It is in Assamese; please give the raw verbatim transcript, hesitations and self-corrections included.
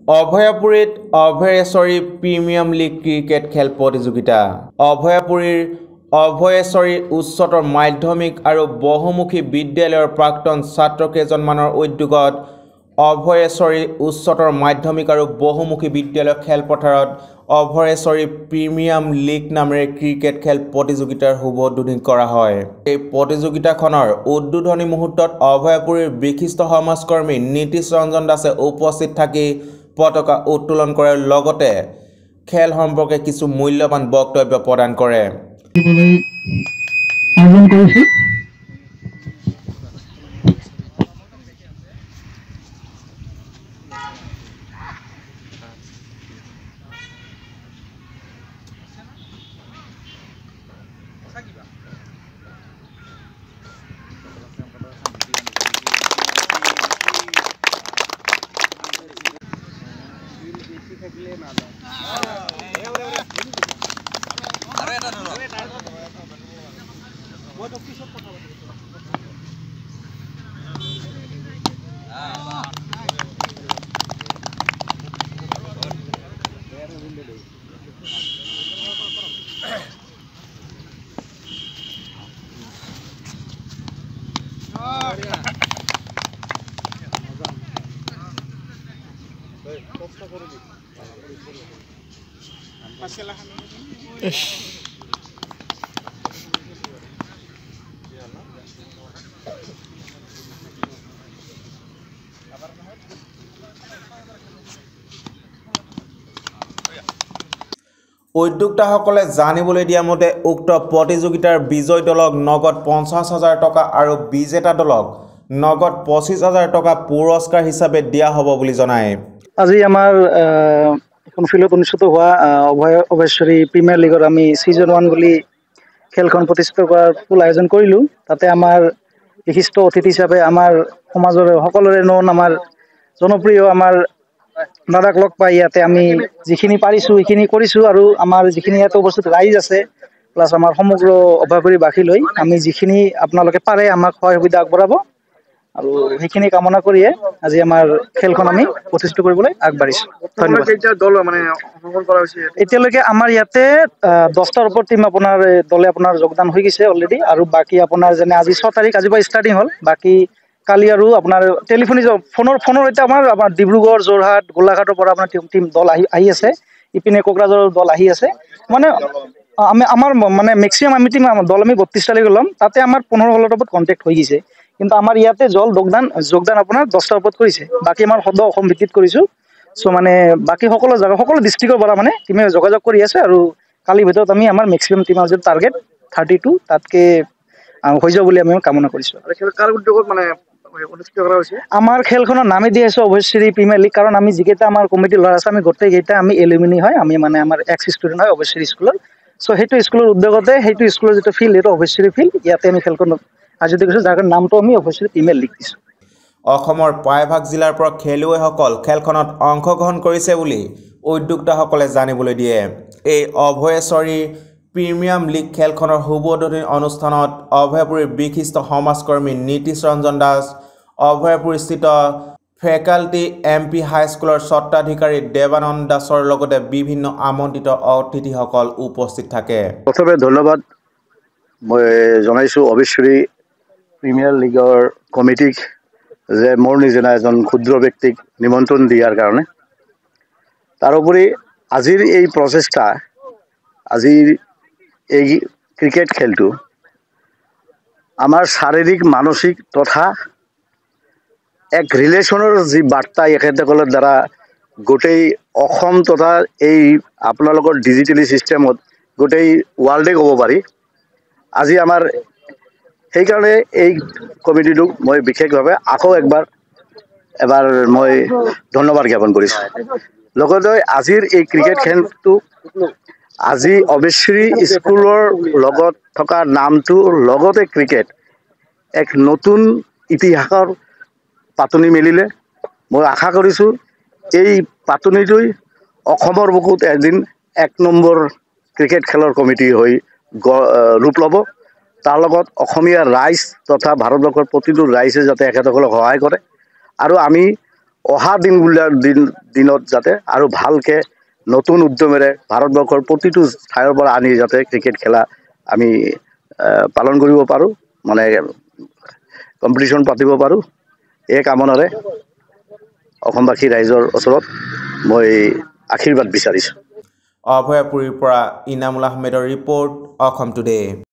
অভয়াপুৰীত অভয়েশ্বৰী প্ৰিমিয়াম লীগ ক্ৰিকেট খেল প্ৰতিযোগিতা। অভয়াপুৰীৰ অভয়েশ্বৰী উচ্চতৰ মাধ্যমিক আৰু বহুমুখী বিদ্যালয়ৰ প্ৰাক্তন ছাত্ৰ কেইজনমানৰ উদ্যোগত অভয়েশ্বৰী উচ্চতৰ মাধ্যমিক আৰু বহুমুখী বিদ্যালয় খেলপথাৰত অভয়েশ্বৰী প্ৰিমিয়াম লীগ নামেৰে ক্ৰিকেট খেল প্ৰতিযোগিতাৰ শুভ উদ্বোধন কৰা হয়। এই প্ৰতিযোগিতাখনৰ উদ্বোধনী মুহূৰ্তত অভয়াপুৰীৰ বিশিষ্ট সমাজকৰ্মী নীতিশ ৰঞ্জন দাসে উপস্থিত থাকি পতাকা উত্তোলন কৰাৰ লগতে খেল সম্পৰ্কে কিছু মূল্যৱান বক্তব্য প্ৰদান কৰে। উদ্যোক্তাসকলে জানিবলৈ দিয়া মতে উক্ত প্ৰতিযোগিতাৰ বিজয় দলক নগদ পঞ্চাছ হাজাৰ টকা আৰু বিজেতা দলক নগদ পঁচিছ হাজাৰ টকা পুৰস্কাৰ হিচাপে দিয়া হ'ব বুলি জনায়। আজি আমাৰ এখন ফিল্ডত অনুষ্ঠিত হোৱা অভয় অভয়েশ্বৰী প্ৰিমিয়াৰ লীগৰ আমি ছিজন ওৱান বুলি খেলখন প্ৰতিষ্ঠিত কৰাৰ ফুল আয়োজন কৰিলোঁ। তাতে আমাৰ বিশিষ্ট অতিথি হিচাপে আমাৰ সমাজৰ সকলোৰে নন আমাৰ জনপ্ৰিয় আমাৰ দাদাক লগ পাই ইয়াতে আমি যিখিনি পাৰিছোঁ সেইখিনি কৰিছোঁ আৰু আমাৰ যিখিনি ইয়াতে উপস্থিত ৰাইজ আছে প্লাছ আমাৰ সমগ্ৰ অভয়াপুৰীবাসী লৈ আমি যিখিনি আপোনালোকে পাৰে আমাক সহায় সুবিধা আগবঢ়াব আৰু সেইখিনি কামনা কৰিয়ে আজি আমাৰ খেলখন আমি প্ৰতিষ্ঠিত কৰিবলৈ আগবাঢ়িছোঁ। ধন্যবাদ। এতিয়ালৈকে আমাৰ ইয়াতে দহটাৰ ওপৰত টীম আপোনাৰ দলে আপোনাৰ যোগদান হৈ গৈছে অলৰেডি আৰু বাকী আপোনাৰ যেনে আজি ছয় তাৰিখ আজিৰ পৰা ষ্টাৰ্টিং হ'ল। বাকী কালি আৰু আপোনাৰ টেলিফোনিক ফোনৰ ফোনৰ এতিয়া আমাৰ আমাৰ ডিব্ৰুগড় যোৰহাট গোলাঘাটৰ পৰা আপোনাৰ টীম দল আহি আহি আছে। ইপিনে কোকৰাঝাৰৰ দল আহি আছে। মানে আমি আমাৰ মানে মেক্সিমাম আমি টীম দল আমি বত্ৰিছ তাৰিখে ল'ম। তাতে আমাৰ পোন্ধৰ ষোল্লটাৰ ওপৰত কণ্টেক্ট হৈ গৈছে। কিন্তু আমাৰ ইয়াতে জল যোগদান যোগদান আপোনাৰ দহটাৰ ওপৰত কৰিছে। বাকী আমাৰ সদ অসম ভিত্তিত কৰিছোঁ। চ' মানে বাকী সকলো জেগা সকলো ডিষ্ট্ৰিক্টৰ পৰা মানে টিমে যোগাযোগ কৰি আছে আৰু কালিৰ ভিতৰত আমি আমাৰ মেক্সিমাম টিমৰ যিটো টাৰ্গেট থাৰ্টি টু তাতকৈ হৈ যাব বুলি আমি কামনা কৰিছোঁ। কাৰ উদ্যোগত মানে আমাৰ খেলখনৰ নামে দি আছোঁ অভয়শ্বৰী প্ৰিমিয়াৰ লীগ, কাৰণ আমি যিকেইটা আমাৰ কমিটিৰ ল'ৰা আছে আমি গোটেইকেইটা আমি এলুমিনি হয়। আমি মানে আমাৰ এক্স ষ্টুডেণ্ট হয় অভয়শ্বৰী স্কুলৰ। চ' সেইটো স্কুলৰ উদ্যোগতে সেইটো স্কুলৰ যিটো ফিল্ড সেইটো অভয়শ্বৰী ফিল্ড, ইয়াতে আমি খেলখন আয়োজিত কৰিছোঁ, যাৰ নামটো আমি অভয়শ্বৰী প্ৰিমিয়াৰ লীগ দিছোঁ। অসমৰ প্ৰায়ভাগ জিলাৰ পৰা খেলুৱৈসকল খেলখনত অংশগ্ৰহণ কৰিছে বুলি উদ্যোক্তাসকলে জানিবলৈ দিয়ে। এই অভয়েশ্বৰী প্ৰিমিয়াম লীগ খেলখনৰ শুভ উদ্বোধনী অনুষ্ঠানত অভয়াপুৰীৰ বিশিষ্ট সমাজকৰ্মী নীতিশ ৰঞ্জন দাস, অভয়াপুৰীস্থিত ফেকাল্টি এম পি হাইস্কুলৰ স্বত্বাধিকাৰী দেৱানন্দ দাসৰ লগতে বিভিন্ন আমন্ত্ৰিত অতিথিসকল উপস্থিত থাকে। প্ৰথমে ধন্যবাদ মই জনাইছোঁ অভয়শ্বৰী প্ৰিমিয়াৰ লীগৰ কমিটিক যে মোৰ নিচিনা এজন ক্ষুদ্ৰ ব্যক্তিক নিমন্ত্ৰণ দিয়াৰ কাৰণে। তাৰোপৰি আজিৰ এই প্ৰচেষ্টা, আজিৰ এই ক্ৰিকেট খেলটো আমাৰ শাৰীৰিক মানসিক তথা এক ৰিলেশ্যনৰ যি বাৰ্তা এখেতসকলৰ দ্বাৰা গোটেই অসম তথা এই আপোনালোকৰ ডিজিটেলি ছিষ্টেমত গোটেই ৱৰ্ল্ডে ক'ব পাৰি। আজি আমাৰ সেইকাৰণে এই কমিটিটোক মই বিশেষভাৱে আকৌ একবাৰ এবাৰ মই ধন্যবাদ জ্ঞাপন কৰিছোঁ। লগতে আজিৰ এই ক্ৰিকেট খেলটো আজি অভয়শ্বৰী স্কুলৰ লগত থকা নামটোৰ লগতে ক্ৰিকেট এক নতুন ইতিহাসৰ পাতনি মেলিলে। মই আশা কৰিছোঁ এই পাতনিটোই অসমৰ বুকুত এদিন এক নম্বৰ ক্ৰিকেট খেলৰ কমিটি হৈ ৰূপ ল'ব। তাৰ লগত অসমীয়া ৰাইজ তথা ভাৰতবৰ্ষৰ প্ৰতিটো ৰাইজে যাতে এখেতসকলক সহায় কৰে আৰু আমি অহা দিনবিলাক দিন দিনত যাতে আৰু ভালকৈ নতুন উদ্যমেৰে ভাৰতবৰ্ষৰ প্ৰতিটো ঠাইৰ পৰা আনি যাতে ক্ৰিকেট খেলা আমি পালন কৰিব পাৰোঁ, মানে কম্পিটিশ্যন পাতিব পাৰোঁ। এই কামনাৰে অসমবাসী ৰাইজৰ ওচৰত মই আশীৰ্বাদ বিচাৰিছোঁ। অভয়াপুৰীৰ পৰা ইনামুল আহমেদৰ ৰিপৰ্ট, অসম টুডে।